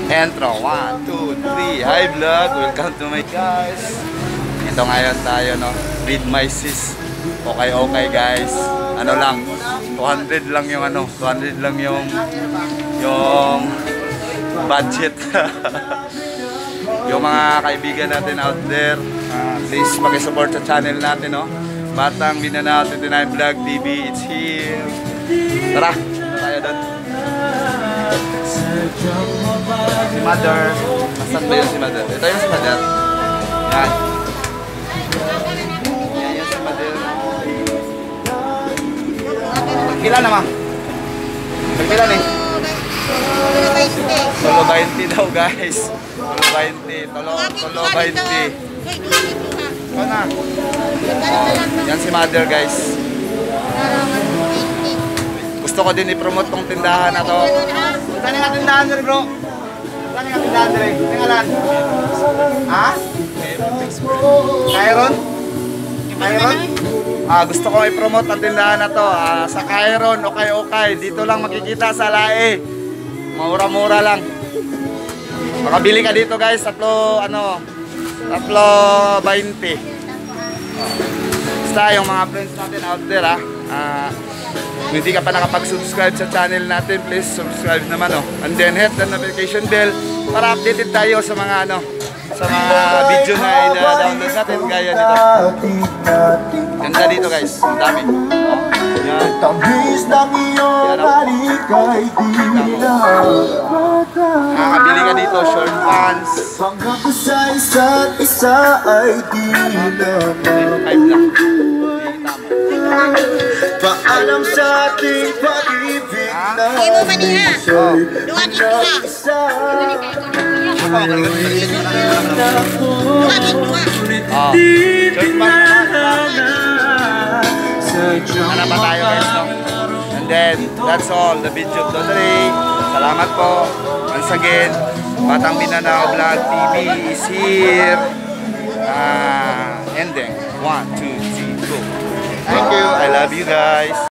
Intro, 1, 2, 3. Hi vlog, welcome to my guys. Ito ngayon tayo, no, with my sis. Okay guys. Ano lang, 200 lang yung 200 lang yung budget. Yung mga kaibigan natin out there, please paki-support sa channel natin, no. Batang Mindanao 29 Vlog TV, it's here. Tara, tayo doon. Si Mother. Nasaan ba yun si Mother? Ito yung si Mother. Yan. Yan yung si Mother. Pagkilan naman. Pagkilan eh. Tolo 20 daw guys. Tolo 20. Tolo 20. Ikaw na. Yan si Mother guys. Gusto ko din i-promote tong tindahan na to. Saan yung tindahan nyo bro? Saan yung tindahan nyo rin? Tingalan? Ha? Kairon? Kairon? Gusto ko i-promote ang tindahan na to. Sa Kairon, okay. Dito lang makikita sa Lae. Mura-mura lang. Makabili ka dito guys. Tatlo 20. Basta yung mga friends natin out there kung hindi ka pa nakapag-subscribe sa channel natin, please subscribe naman, and then hit the notification bell para updated tayo sa mga sa mga video na i-download natin gaya nito. Ganda dito guys, ang dami. Yan. Nakakabili ka dito, short pants. Paalam sa ating pag-ibig na hindi mo maniha. Duwagin ka. Short pants. Ano ba tayo guys, no? And then, that's all the video of the day. Salamat po. Once again, Batang Mindanao Vlog TV is here. Ending. 1, 2, 3, go. Thank you. I love you guys.